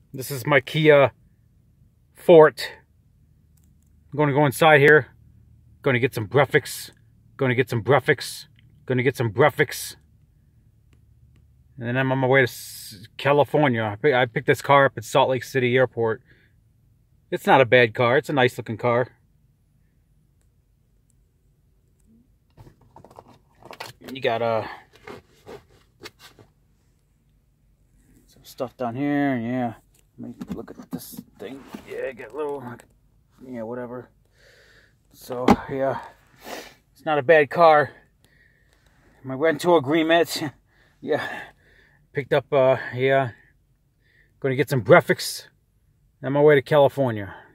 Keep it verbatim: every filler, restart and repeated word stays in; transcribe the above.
This is my Kia Forte. I'm going to go inside here. Going to get some breakfast. Going to get some breakfast. Going to get some breakfast. And then I'm on my way to California. I picked this car up at Salt Lake City Airport. It's not a bad car. It's a nice looking car. You got uh, some stuff down here. Yeah. Let me look at this thing. Yeah, I got a little, yeah, whatever. So, yeah. It's not a bad car. My rental agreement. Yeah. Picked up, uh, yeah. Going to get some breakfast. On my way to California.